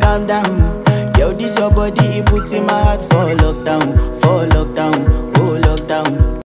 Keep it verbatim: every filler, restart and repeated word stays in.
calm down. Yo, this your body, it puts in my heart for lockdown, for lockdown, oh lockdown.